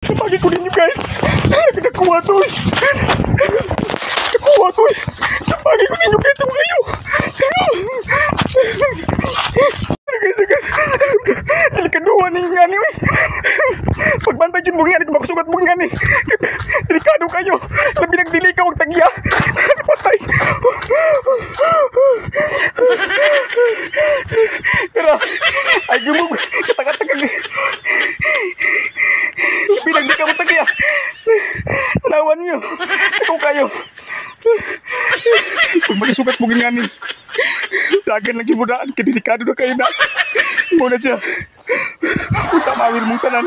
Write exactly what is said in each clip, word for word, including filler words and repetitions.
Napagi ko ninyo guys. Nakuha to eh. Nakuha to eh. Napagi ko ninyo guys. Ito kayo. Delikado ni nga ni eh. Pagbantay dyan mo nga ni kung makasugat mo nga ni. Delikado kayo. Labi nagdili ka, huwag tagya. Patay. Pero, ay gumug. Katag-katag. Labi nagdi ka mo tagya. Nawan nyo. Ikaw kayo. Kung makasugat mo nga ni. Dagan lagi mo daan. Kadelikado na kayo na. Muna siya. Punta mawil mong tanan.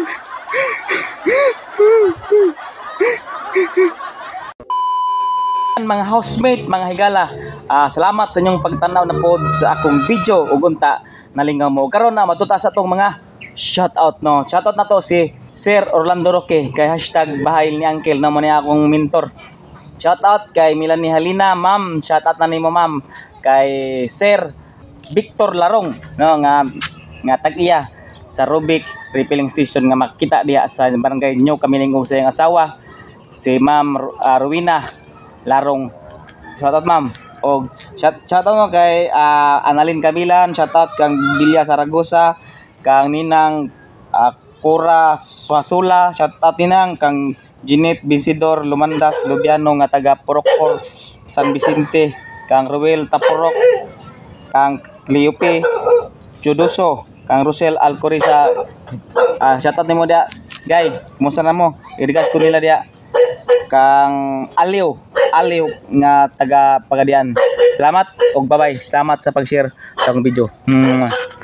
Mga housemate, mga higala, uh, salamat sa inyong pagtanaw na pod sa akong video ug unta nalingaw mo. Karon na matuta sa tong mga shoutout no. Shoutout na to si Sir Orlando Roque kay hashtag bahay ni Uncle na mo niya akong mentor. Shoutout kay Melanie Halina, ma'am. Shoutout na nimo ma'am kay Sir Victor Larong no nga nga tag-iya sa Rubik Refilling Station nga makita diha sa barangay New Kamilingo sa iyang asawa si Ma'am uh, Rowena Larong. Shoutout ma'am. Og shout shoutout mo kay uh, Annalyn Camilan, shoutout kang Bilya Saragosa, kang Ninang uh, Cora Suasula, shoutout ninang kang Jeanette Binsidor Lumandas Lubiano nga taga Porokor San Vicente, kang Ruel Taporok, kang Cleope Chudoso, kang Rosel Alcorisa. Uh, shoutout nimo dia. Gay, kumusta na mo? Irigas ko nila dia. Kang Aliw, Aliw nga taga Pagadian. Salamat og bye-bye. Salamat sa pag-share sa akong video. Hmm.